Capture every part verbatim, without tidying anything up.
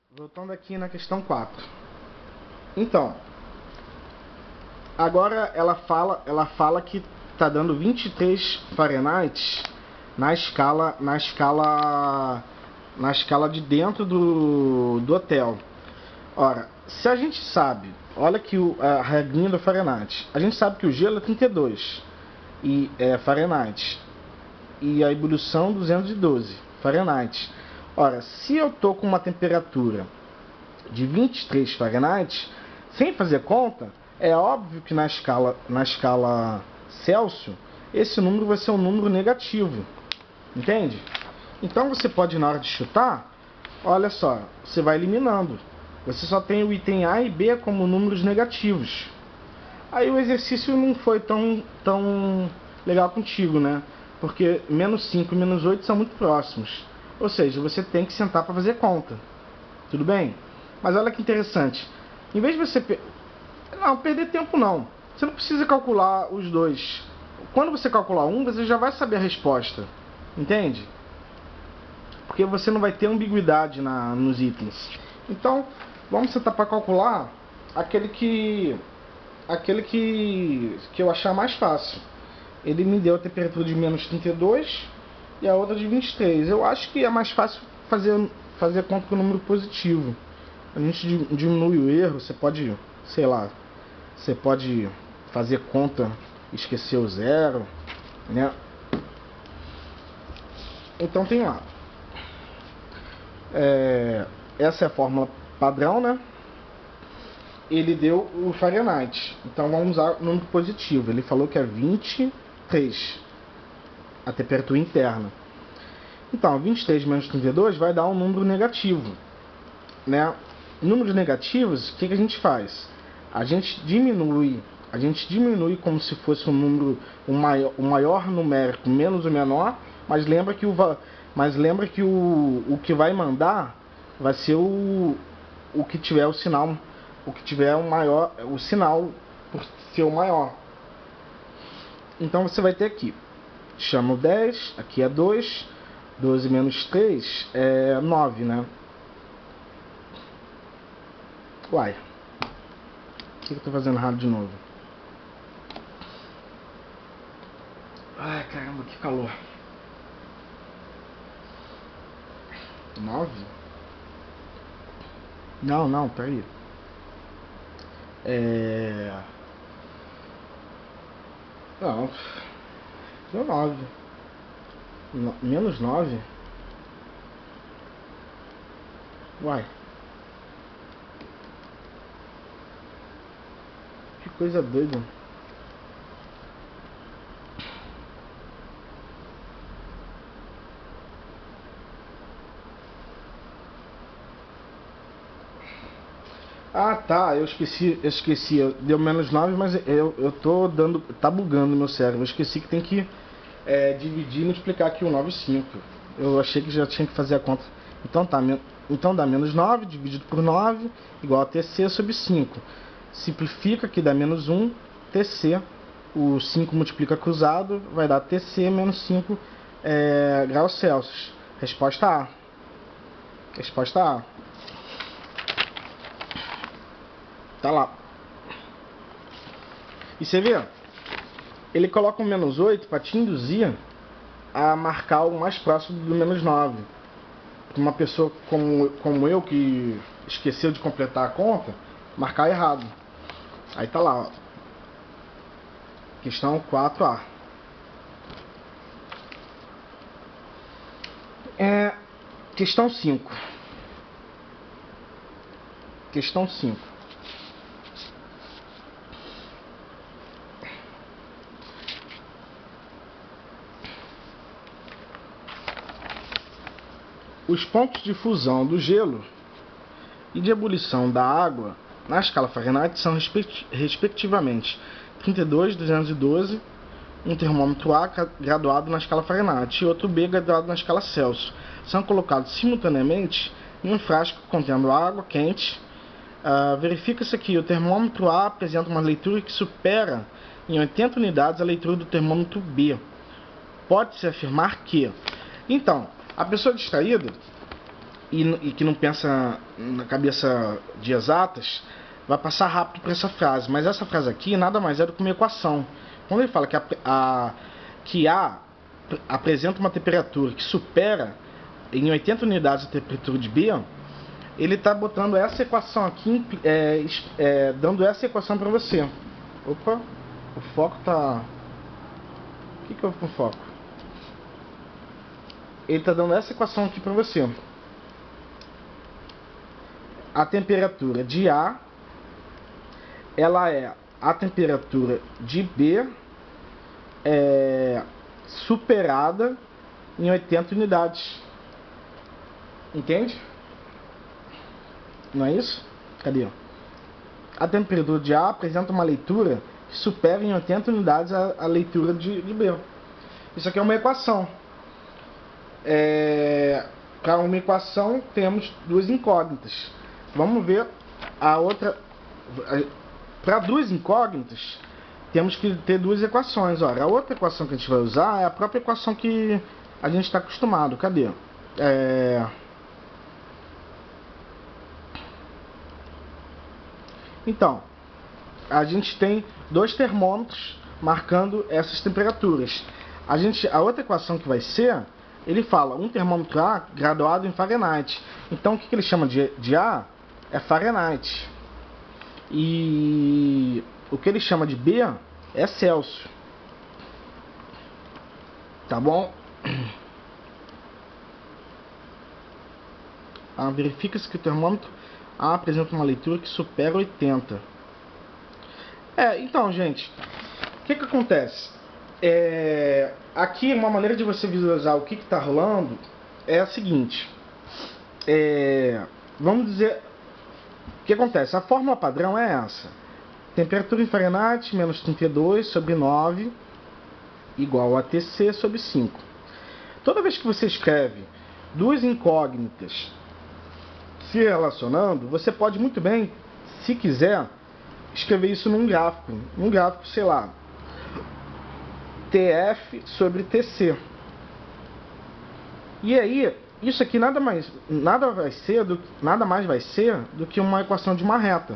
Voltando aqui na questão quatro. Então, agora ela fala, ela fala que tá dando vinte e três Fahrenheit na escala, na escala, na escala de dentro do, do hotel. Ora, se a gente sabe, olha aqui o, a regrinha do Fahrenheit. A gente sabe que o gelo é trinta e dois e é Fahrenheit e a ebulição duzentos e doze Fahrenheit. Ora, se eu tô com uma temperatura de vinte e três Fahrenheit, sem fazer conta, é óbvio que na escala, na escala Celsius, esse número vai ser um número negativo. Entende? Então você pode, na hora de chutar, olha só, você vai eliminando. Você só tem o item A e B como números negativos. Aí o exercício não foi tão, tão legal contigo, né? Porque menos cinco e menos oito são muito próximos. Ou seja, você tem que sentar para fazer conta. Tudo bem? Mas olha que interessante. Em vez de você... Per... Não, perder tempo não. Você não precisa calcular os dois. Quando você calcular um, você já vai saber a resposta. Entende? Porque você não vai ter ambiguidade na, nos itens. Então, vamos sentar para calcular aquele que... Aquele que... que eu achar mais fácil. Ele me deu a temperatura de menos trinta e dois e a outra de vinte e três. Eu acho que é mais fácil fazer, fazer conta com o número positivo. A gente diminui o erro. Você pode, sei lá, você pode fazer conta, esquecer o zero, né? Então tem lá. É, essa é a fórmula padrão, né? Ele deu o Fahrenheit. Então vamos usar o número positivo. Ele falou que é vinte e três. A temperatura interna. Então, vinte e três menos trinta e dois vai dar um número negativo, né? Números negativos, o que, que a gente faz? A gente diminui, a gente diminui como se fosse um número, um maior, um maior numérico menos o menor, mas lembra que o, mas lembra que o, o que vai mandar vai ser o, o que tiver o sinal, o que tiver o maior, o sinal por ser o maior. Então você vai ter aqui, chama o dez, aqui é dois, doze menos três é nove, né? Uai, o que eu tô fazendo errado de novo? Ai, caramba, que calor. nove? Não, não, peraí. É... Não, deu nove. No, menos nove? Uai. Que coisa doida. Ah, tá, eu esqueci, eu esqueci, deu menos nove, mas eu, eu tô dando, tá bugando meu cérebro, eu esqueci que tem que é, dividir e multiplicar aqui o nove e cinco. Eu achei que já tinha que fazer a conta. Então tá, então dá menos nove dividido por nove igual a T C sobre cinco. Simplifica que dá menos um, T C, o cinco multiplica cruzado, vai dar T C menos cinco é, graus Celsius. Resposta A. Resposta A. Tá lá. E você vê, ele coloca um menos oito para te induzir a marcar o mais próximo do menos nove. Uma pessoa como, como eu, que esqueceu de completar a conta, marcar errado. Aí tá lá, ó. Questão quatro A. É, questão cinco. Questão cinco. Os pontos de fusão do gelo e de ebulição da água na escala Fahrenheit são respectivamente trinta e dois, duzentos e doze, um termômetro A graduado na escala Fahrenheit e outro B graduado na escala Celsius. São colocados simultaneamente em um frasco contendo água quente. Uh, Verifica-se que o termômetro A apresenta uma leitura que supera em oitenta unidades a leitura do termômetro B. Pode-se afirmar que... Então, a pessoa distraída, e, e que não pensa na cabeça de exatas, vai passar rápido por essa frase. Mas essa frase aqui nada mais é do que uma equação. Quando ele fala que a, a, que A apresenta uma temperatura que supera em oitenta unidades a temperatura de B, ele está botando essa equação aqui, é, é, dando essa equação para você. Opa, o foco tá... O que que houve com o foco? Ele está dando essa equação aqui para você. A temperatura de A, ela é a temperatura de B é, superada em oitenta unidades. Entende? Não é isso? Cadê? A temperatura de A apresenta uma leitura que supera em oitenta unidades a, a leitura de, de B. Isso aqui é uma equação. É, para uma equação temos duas incógnitas. Vamos ver a outra. Para duas incógnitas temos que ter duas equações. Olha, a outra equação que a gente vai usar é a própria equação que a gente está acostumado. Cadê? É... Então, a gente tem dois termômetros marcando essas temperaturas. A, gente, a outra equação que vai ser, ele fala um termômetro A graduado em Fahrenheit. Então o que, que ele chama de, de A é Fahrenheit. E o que ele chama de B é Celsius. Tá bom? Ah, verifica-se que o termômetro A apresenta uma leitura que supera oitenta. É, então, gente, o que que acontece? É, aqui, uma maneira de você visualizar o que está rolando é a seguinte. É, vamos dizer... O que acontece? A fórmula padrão é essa. Temperatura em Fahrenheit menos trinta e dois sobre nove igual a T C sobre cinco. Toda vez que você escreve duas incógnitas se relacionando, você pode muito bem, se quiser, escrever isso num gráfico. Num gráfico, sei lá, T F sobre T C. E aí, isso aqui nada mais, nada vai ser do, nada mais vai ser do que uma equação de uma reta.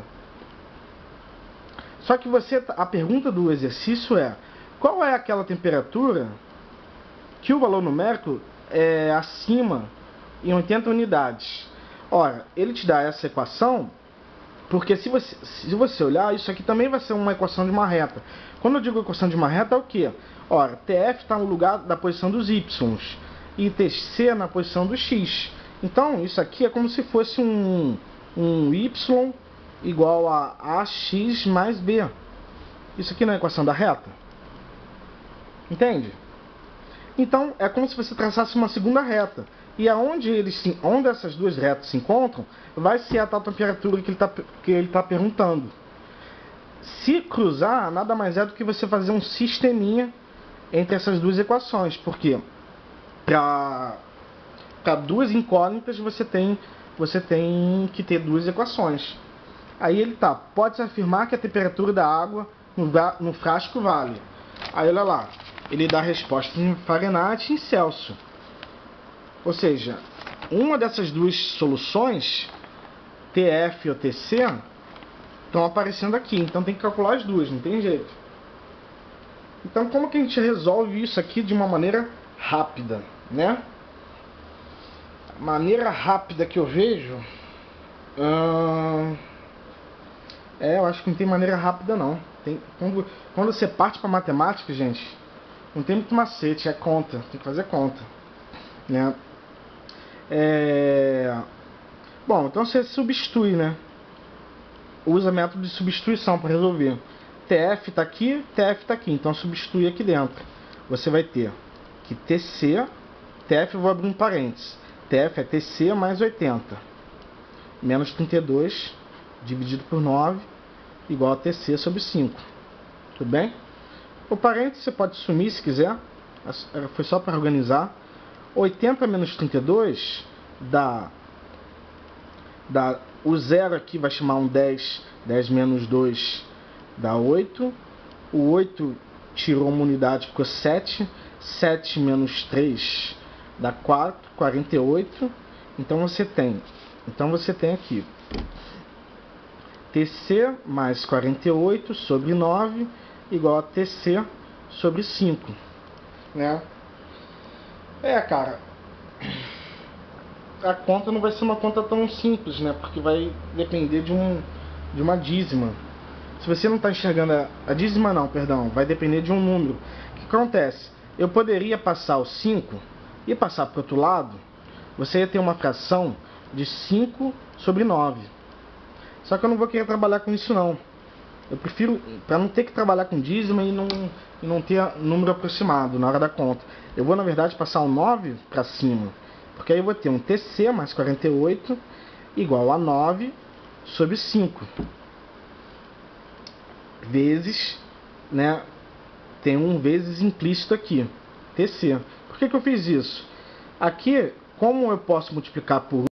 Só que você, a pergunta do exercício é: qual é aquela temperatura que o valor numérico é acima em oitenta unidades? Ora, ele te dá essa equação porque se você, se você olhar, isso aqui também vai ser uma equação de uma reta. Quando eu digo equação de uma reta, é o que? Ora, T F está no lugar da posição dos Y e T C na posição do X. Então, isso aqui é como se fosse um, um Y igual a A X mais B. Isso aqui não é a equação da reta? Entende? Então, é como se você traçasse uma segunda reta. E aonde eles se, onde essas duas retas se encontram, vai ser a tal temperatura que ele está que ele tá perguntando. Se cruzar, nada mais é do que você fazer um sisteminha entre essas duas equações. Porque para duas incógnitas você tem, você tem que ter duas equações. Aí ele tá, pode-se afirmar que a temperatura da água no, no frasco vale. Aí olha lá, ele dá a resposta em Fahrenheit e em Celsius. Ou seja, uma dessas duas soluções, T F ou T C, estão aparecendo aqui. Então tem que calcular as duas, não tem jeito. Então como que a gente resolve isso aqui de uma maneira rápida, né? A maneira rápida que eu vejo... Hum, é, eu acho que não tem maneira rápida não. Tem, quando, quando você parte para matemática, gente, não tem muito macete, é conta. Tem que fazer conta, né? É... Bom, então você substitui, né? Usa método de substituição para resolver. T F está aqui, T F está aqui. Então substitui aqui dentro. Você vai ter que T C, T F eu vou abrir um parênteses. T F é T C mais oitenta. Menos trinta e dois dividido por nove igual a T C sobre cinco. Tudo bem? O parênteses você pode sumir se quiser. Foi só para organizar. oitenta menos trinta e dois dá, dá... O zero aqui vai chamar um dez. dez menos dois dá oito. O oito tirou uma unidade, ficou sete. sete menos três dá quatro. quarenta e oito. Então você tem, então você tem aqui T C mais quarenta e oito sobre nove igual a T C sobre cinco, né? É, cara, a conta não vai ser uma conta tão simples, né? Porque vai depender de, um, de uma dízima. Se você não está enxergando a, a dízima não, perdão, vai depender de um número. O que acontece? Eu poderia passar o cinco e passar para o outro lado, você ia ter uma fração de cinco sobre nove. Só que eu não vou querer trabalhar com isso não. Eu prefiro, para não ter que trabalhar com dízima e não, e não ter número aproximado na hora da conta. Eu vou, na verdade, passar o nove para cima. Porque aí eu vou ter um T C mais quarenta e oito igual a nove sobre cinco. Vezes, né, tem um vezes implícito aqui, T C. Por que que eu fiz isso? Aqui, como eu posso multiplicar por